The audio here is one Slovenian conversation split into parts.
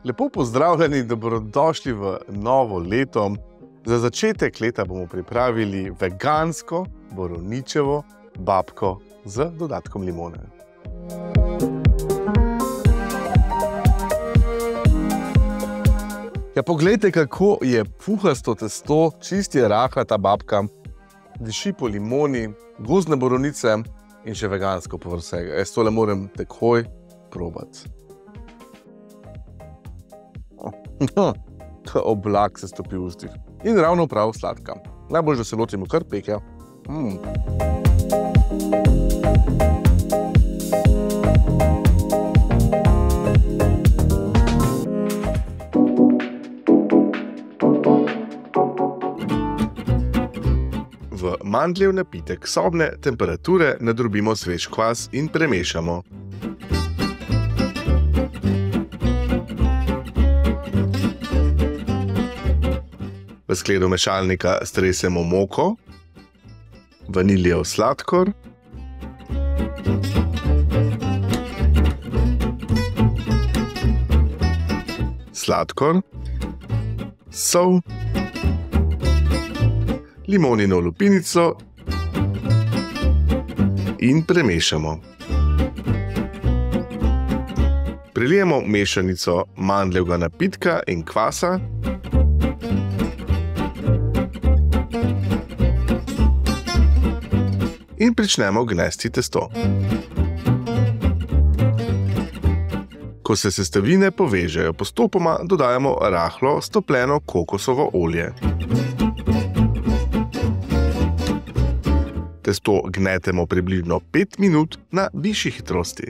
Lepo pozdravljeni in dobrodošli v novo leto. Za začetek leta bomo pripravili vegansko borovničevo babko z dodatkom limone. Ja, poglejte, kako je puhasto testo, čist je rahla ta babka, diši po limoni, gozdne borovnice in še vegansko povrh vsega. Jaz tole moram takoj probati. Oblak se stopi v ustih. In ravno prav sladka. Najbolj, da se lotimo kar pekja. V mandljev napitek sobne temperature nadrobimo svež kvas in premešamo. V skledo mešalnika stresemo moko, vaniljev sladkor, sol, limonino lupinico in premešamo. Prilijemo mešanico mandljevega napitka in kvasa. In pričnemo gnesti testo. Ko se sestavine povežejo postopoma, dodajamo rahlo stopljeno kokosovo olje. Testo gnetemo približno 5 minut na višji hitrosti.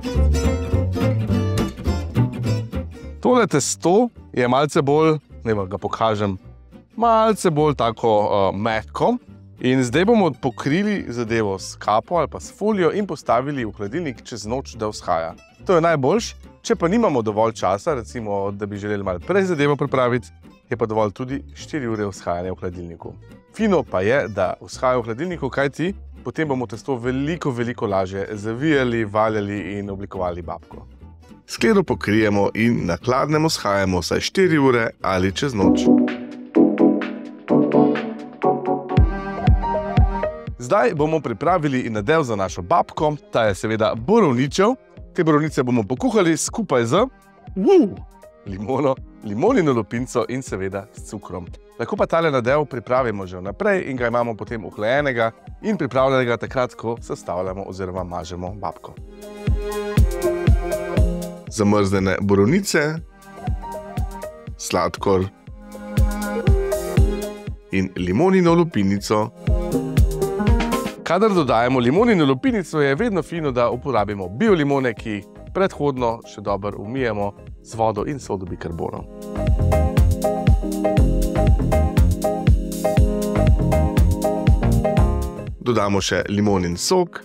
Tole testo je malce bolj, naj vam ga pokažem, malce bolj tako mehko. In zdaj bomo pokrili zadevo s kapo ali pa s folijo in postavili v hladilnik čez noč, da vzhaja. To je najboljš. Če pa nimamo dovolj časa, recimo, da bi želeli malo prej zadevo pripraviti, je pa dovolj tudi 4 ure vzhajanja v hladilniku. Fino pa je, da vzhaja v hladilniku, kajti potem bomo testo veliko lažje zavijali, valjali in oblikovali babko. Skledo pokrijemo in na hladnem vzhajamo vsaj 4 ure ali čez noč. Zdaj bomo pripravili nadev za našo babko, ta je seveda borovničev. Te borovnice bomo pokuhali skupaj z limono, limonino lupinico in seveda s cukrom. Lahko pa tale nadev pripravimo že vnaprej in ga imamo potem ohlajenega in pripravljenega takrat, ko sestavljamo oziroma mažemo babko. Zamrznjene borovnice, sladkor in limonino lupinico. Kadar dodajamo limonino lupinico, je vedno fino, da uporabimo biolimone, ki jih predhodno še dobro umijemo z vodo in sodo bikarbonom. Dodamo še limonin sok.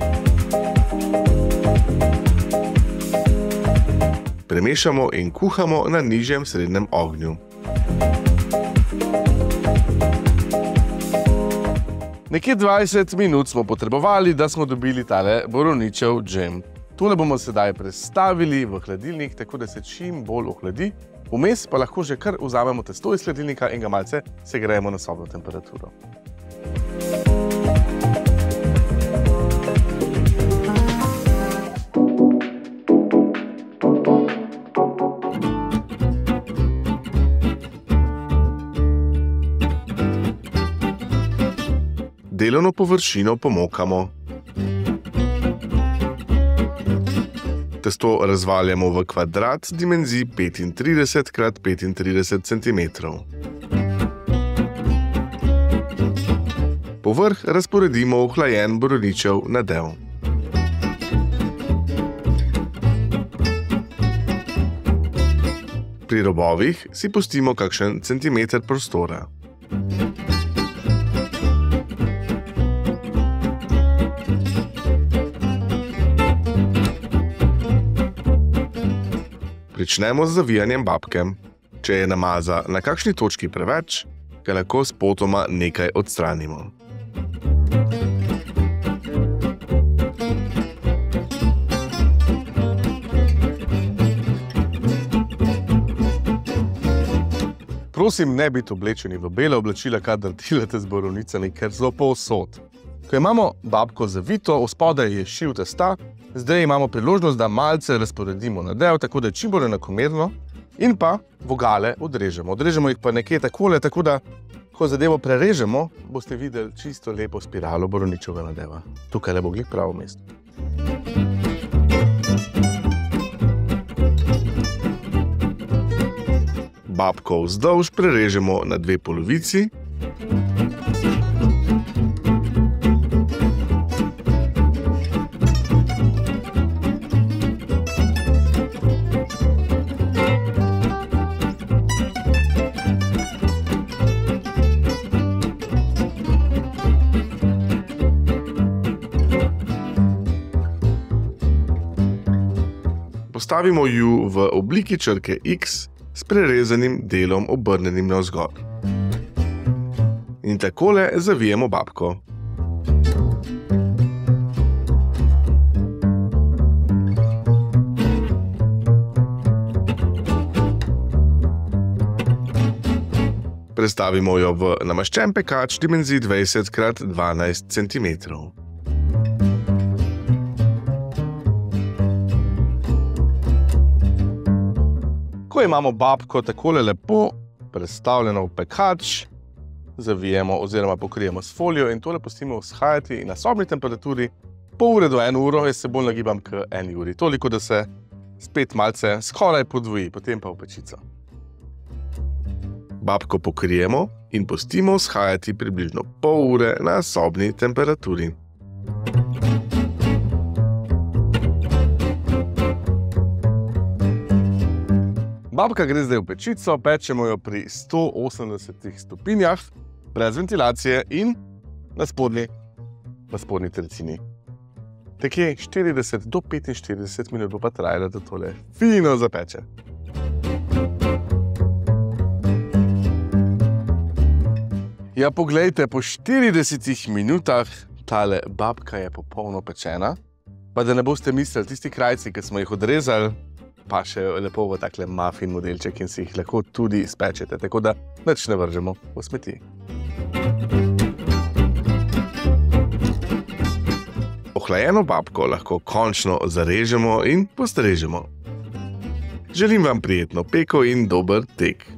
Premešamo in kuhamo na nižjem srednjem ognju. Nekje 20 minut smo potrebovali, da smo dobili tale borovničev džem. Tole bomo sedaj prestavili v hladilnik, tako da se čim bolj ohladi. Vmes pa lahko že kar vzamemo testo iz hladilnika in ga malce segrejemo na sobno temperaturo. Delovno površino pomokamo. Testo razvaljamo v kvadrat dimenzij 35 x 35 cm. Povrh razporedimo ohlajen borovničev nadev. Pri robovih si pustimo kakšen centimeter prostora. Pričnemo z zavijanjem babke. Če je namaza na kakšni točki preveč, ga lahko spotoma nekaj odstranimo. Prosim, ne biti oblečeni v bele oblačila, kadar delate z borovnicami, ker so povsod. Ko imamo babko zavito, spodaj je šiv testa, zdaj imamo priložnost, da malce razporedimo nadev, tako da je čim bolj enakomerno, in pa vogale odrežemo. Odrežemo jih pa nekje takole, tako da, ko zadevo prerežemo, boste videli čisto lepo spiralo borovničevega nadeva. Tukaj le bo glih pravo mesto. Babko vzdolž prerežemo na 2 polovici. Postavimo ju v obliki črke X s prerezanim delom obrnenim navzgor. In takole zavijemo babko. Prestavimo jo v namaščen pekač dimenzij 20x12 cm. Ko imamo babko takole lepo prestavljeno v pekač, zavijemo oziroma pokrijemo s folijo in tole pustimo vzhajati na sobni temperaturi pol ure do 1 uro, jaz se bolj nagibam k 1 uri. Toliko, da se spet malce skoraj podvoji, potem pa v pečico. Babko pokrijemo in pustimo vzhajati približno pol ure na sobni temperaturi. Babka gre zdaj v pečico, pečemo jo pri 180 stopinjah, brez ventilacije in na spodnji tercini. Tekje 40 do 45 minut bo pa trajalo, da tole fino zapeče. Ja, poglejte, po 40 minutah tale babka je popolno pečena, pa da ne boste mislili, tisti krajci, ki smo jih odrezali, pa še lepo v takle muffin modelček in si jih lahko tudi spečete, tako da nič ne vržemo v smeti. Ohlajeno babko lahko končno zarežemo in postrežemo. Želim vam prijetno peko in dober tek.